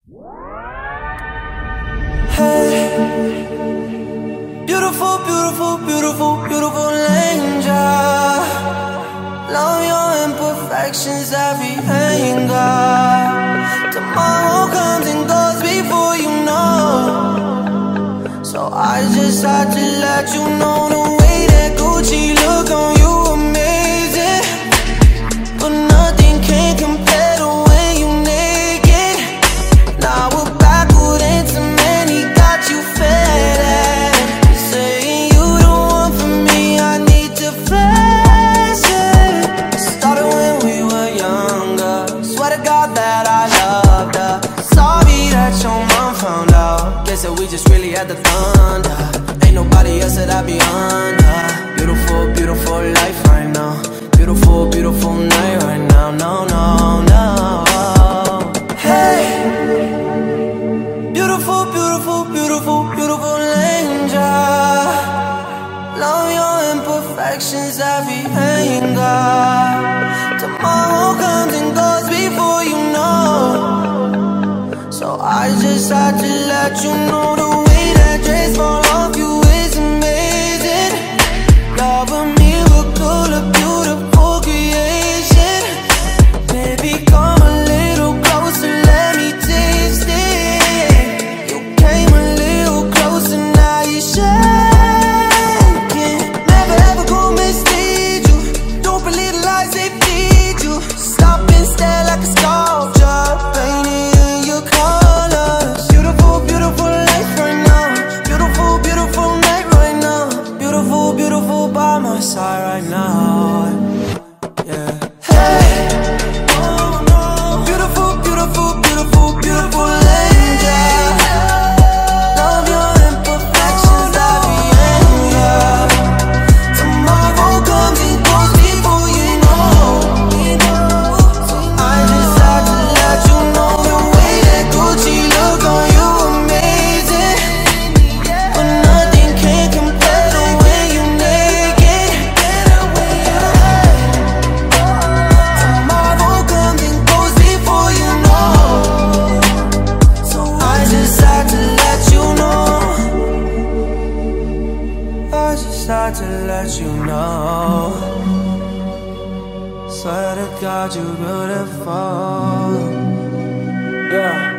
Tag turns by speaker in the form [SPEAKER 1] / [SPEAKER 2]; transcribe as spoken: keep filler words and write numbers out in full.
[SPEAKER 1] Hey, beautiful, beautiful, beautiful, beautiful angel. Love your imperfections, every anger. Tomorrow comes and goes before you know. So I just had to let you know the way that Gucci look on you amazing, but nothing can compare to when you naked. Now we're backward into many, got you fed. Saying you the one for me, I need to flex it. Started when we were younger, swear to God that I loved her. Sorry that your mom found out, guess that we just really had the thunder. Ain't nobody else that I be under. Beautiful, beautiful life right now. Beautiful, beautiful night right now. No, no, no. Hey, beautiful, beautiful, beautiful, beautiful angel. Love your imperfections, every anger. Tomorrow comes and goes before you know. So I just had to let you know the way that dress fall off you is amazing. Love a miracle, a beautiful creation. Baby, come a little closer, let me taste it. You came a little closer, now you're shaking. Never ever go mislead you. Don't believe the lies they feed you. Stop and stare like a sculpture, painted in your colors. Beautiful, beautiful life right now. Beautiful, beautiful night right now. Beautiful, beautiful by my side right now. Yeah. Hey, oh no. Beautiful, beautiful, beautiful, beautiful angel. Love your imperfections, every anger. Tomorrow comes and goes before you know. So I just had to let you know the way that Gucci look on you amazing, but nothing can compare to when you naked. Tomorrow comes and goes before you know. So I just had to let you know. I just had to let you know. Swear to God, you're beautiful. Yeah.